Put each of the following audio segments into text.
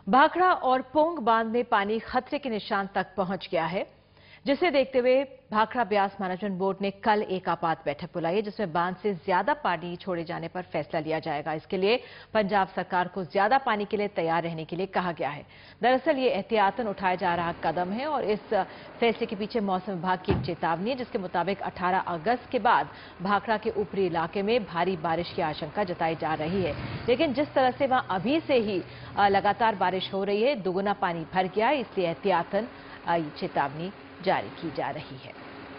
भाखड़ा और पोंग बांध में पानी खतरे के निशान तक पहुंच गया है, जिसे देखते हुए भाखड़ा ब्यास मैनेजमेंट बोर्ड ने कल एक आपात बैठक बुलाई है, जिसमें बांध से ज्यादा पानी छोड़े जाने पर फैसला लिया जाएगा। इसके लिए पंजाब सरकार को ज्यादा पानी के लिए तैयार रहने के लिए कहा गया है। दरअसल ये एहतियातन उठाया जा रहा कदम है और इस फैसले के पीछे मौसम विभाग की एक चेतावनी है, जिसके मुताबिक 18 अगस्त के बाद भाखड़ा के ऊपरी इलाके में भारी बारिश की आशंका जताई जा रही है। लेकिन जिस तरह से वहां अभी से ही लगातार बारिश हो रही है, दुगुना पानी भर गया है, इसलिए एहतियातन चेतावनी जारी की जा रही है।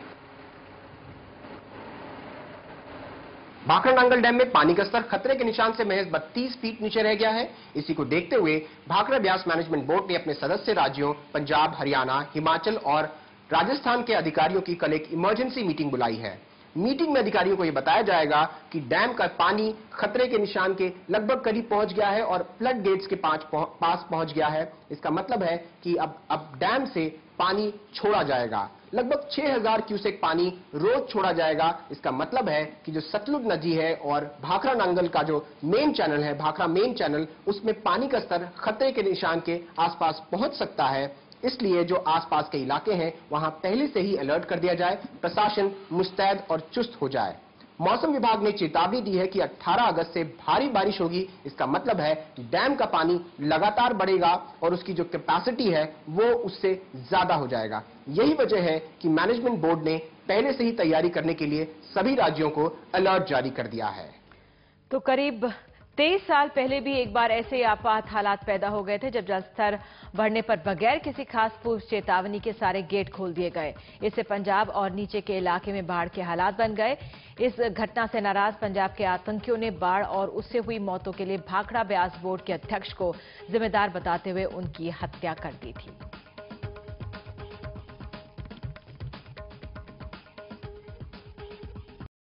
भाखड़ा नांगल डैम में पानी का स्तर खतरे के निशान से महज 32 फीट नीचे रह गया है। इसी को देखते हुए भाखड़ा ब्यास मैनेजमेंट बोर्ड ने अपने सदस्य राज्यों पंजाब, हरियाणा, हिमाचल और राजस्थान के अधिकारियों की कल एक इमरजेंसी मीटिंग बुलाई है। मीटिंग में अधिकारियों को यह बताया जाएगा कि डैम का पानी खतरे के निशान के लगभग करीब पहुंच गया है और फ्लड गेट्स के पास पहुंच गया है। इसका मतलब है कि अब डैम से पानी छोड़ा जाएगा। लगभग 6000 क्यूसेक पानी रोज छोड़ा जाएगा। इसका मतलब है कि जो सतलुज नदी है और भाखड़ा नांगल का जो मेन चैनल है, भाखड़ा मेन चैनल, उसमें पानी का स्तर खतरे के निशान के आसपास पहुंच सकता है। इसलिए जो आसपास के इलाके हैं वहां पहले से ही अलर्ट कर दिया जाए, प्रशासन मुस्तैद और चुस्त हो जाए। मौसम विभाग ने चेतावनी दी है कि 18 अगस्त से भारी बारिश होगी। इसका मतलब है कि डैम का पानी लगातार बढ़ेगा और उसकी जो कैपेसिटी है वो उससे ज्यादा हो जाएगा। यही वजह है कि मैनेजमेंट बोर्ड ने पहले से ही तैयारी करने के लिए सभी राज्यों को अलर्ट जारी कर दिया है। तो करीब 23 साल पहले भी एक बार ऐसे आपात हालात पैदा हो गए थे, जब जलस्तर बढ़ने पर बगैर किसी खास पूर्व चेतावनी के सारे गेट खोल दिए गए। इससे पंजाब और नीचे के इलाके में बाढ़ के हालात बन गए। इस घटना से नाराज पंजाब के आतंकियों ने बाढ़ और उससे हुई मौतों के लिए भाखड़ा ब्यास बोर्ड के अध्यक्ष को जिम्मेदार बताते हुए उनकी हत्या कर दी थी।